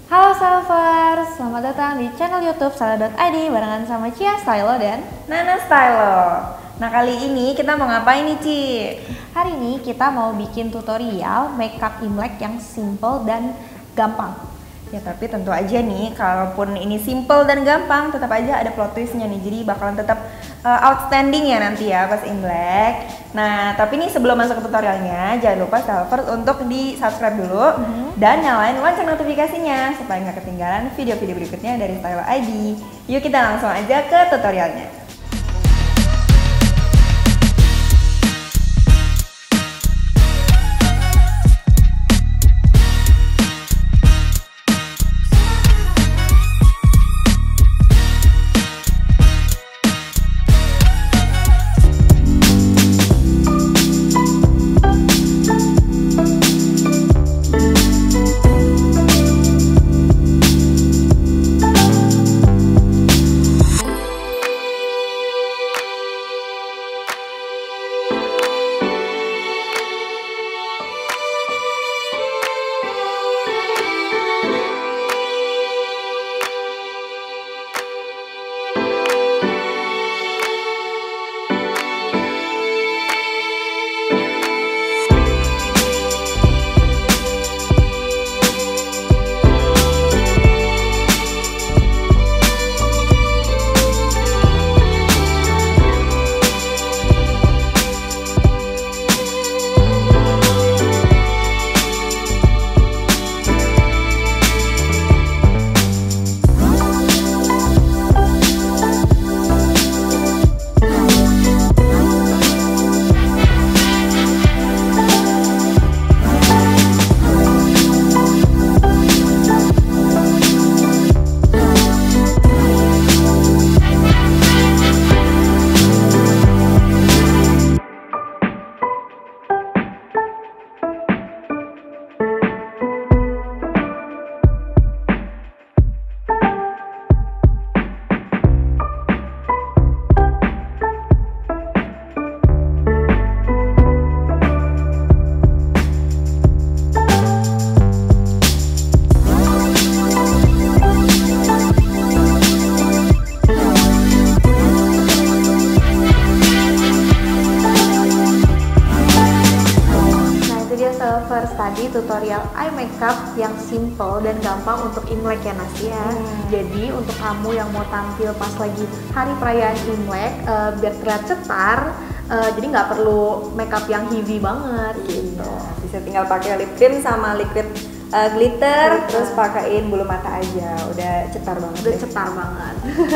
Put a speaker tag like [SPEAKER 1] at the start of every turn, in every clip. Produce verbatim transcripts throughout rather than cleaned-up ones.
[SPEAKER 1] Halo Stylevers, selamat datang di channel YouTube style dot i d barengan sama Cia Stylo dan
[SPEAKER 2] Nana Stylo. Nah kali ini kita mau ngapain nih Ci?
[SPEAKER 1] hari ini kita mau bikin tutorial makeup Imlek yang simple dan gampang.
[SPEAKER 2] Ya tapi tentu aja nih, kalaupun ini simple dan gampang, tetap aja ada plot twistnya nih. Jadi bakalan tetap uh, outstanding ya nanti ya pas Imlek. Nah tapi nih sebelum masuk ke tutorialnya, jangan lupa Stylevers untuk di subscribe dulu mm-hmm. dan nyalain lonceng notifikasinya supaya nggak ketinggalan video-video berikutnya dari Stylo I D. Yuk kita langsung aja ke tutorialnya.
[SPEAKER 1] First tadi tutorial eye makeup yang simple dan gampang untuk Imlek ya Nas ya. Hmm. Jadi untuk kamu yang mau tampil pas lagi hari perayaan Imlek uh, biar terlihat cetar, uh, jadi nggak perlu makeup yang heavy banget gitu.
[SPEAKER 2] Bisa tinggal pakai lip cream sama liquid uh, glitter, glitter, terus pakaiin bulu mata aja, udah cetar banget.
[SPEAKER 1] Udah cetar banget.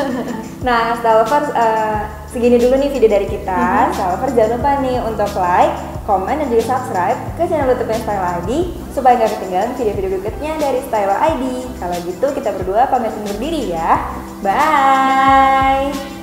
[SPEAKER 2] Nah, Stylevers uh, segini dulu nih video dari kita. Mm-hmm. Stylevers jangan lupa nih untuk like, komen, dan juga subscribe ke channel YouTube Stylo I D supaya nggak ketinggalan video-video berikutnya dari Stylo I D. Kalau gitu kita berdua pamit undur diri ya. Bye.